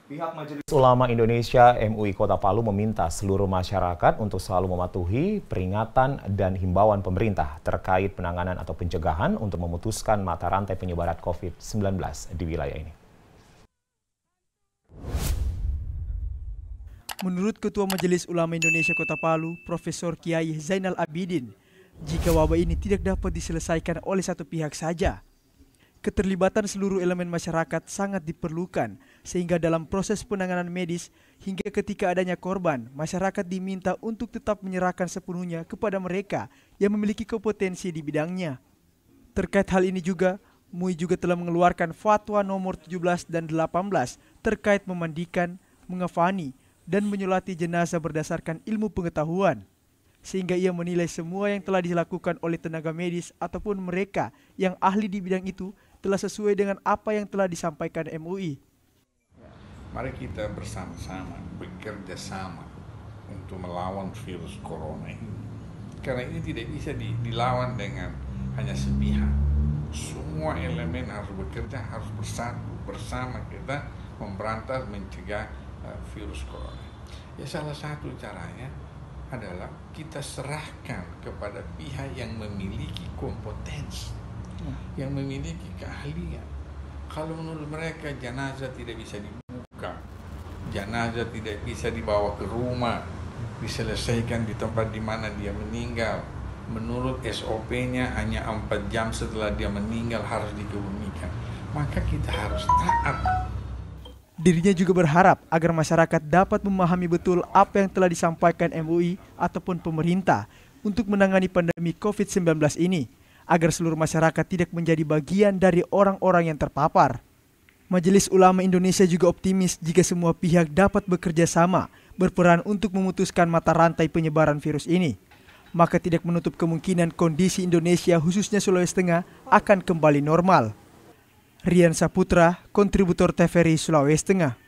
Pihak Majelis Ulama Indonesia MUI Kota Palu meminta seluruh masyarakat untuk selalu mematuhi peringatan dan himbauan pemerintah terkait penanganan atau pencegahan untuk memutuskan mata rantai penyebaran COVID-19 di wilayah ini. Menurut Ketua Majelis Ulama Indonesia Kota Palu, Profesor Kiai Zainal Abidin, jika wabah ini tidak dapat diselesaikan oleh satu pihak saja, keterlibatan seluruh elemen masyarakat sangat diperlukan, sehingga dalam proses penanganan medis hingga ketika adanya korban, masyarakat diminta untuk tetap menyerahkan sepenuhnya kepada mereka yang memiliki kompetensi di bidangnya. Terkait hal ini juga, MUI juga telah mengeluarkan fatwa nomor 17 dan 18 terkait memandikan, mengafani, dan menyolati jenazah berdasarkan ilmu pengetahuan. Sehingga ia menilai semua yang telah dilakukan oleh tenaga medis ataupun mereka yang ahli di bidang itu telah sesuai dengan apa yang telah disampaikan MUI. Mari kita bersama-sama bekerja sama untuk melawan virus corona ini. Karena ini tidak bisa dilawan dengan hanya sepihak. Semua elemen harus bekerja, harus bersatu bersama kita memberantas, mencegah virus corona. Ya, salah satu caranya adalah kita serahkan kepada pihak yang memiliki kompetensi, yang memiliki keahlian. Kalau menurut mereka jenazah tidak bisa dibuka, jenazah tidak bisa dibawa ke rumah, diselesaikan di tempat di mana dia meninggal, menurut SOP-nya hanya 4 jam setelah dia meninggal harus dikebumikan, maka kita harus taat. Dirinya juga berharap agar masyarakat dapat memahami betul apa yang telah disampaikan MUI ataupun pemerintah untuk menangani pandemi COVID-19 ini, agar seluruh masyarakat tidak menjadi bagian dari orang-orang yang terpapar. Majelis Ulama Indonesia juga optimis jika semua pihak dapat bekerja sama, berperan untuk memutuskan mata rantai penyebaran virus ini. Maka tidak menutup kemungkinan kondisi Indonesia khususnya Sulawesi Tengah akan kembali normal. Rian Saputra, kontributor TVRI Sulawesi Tengah.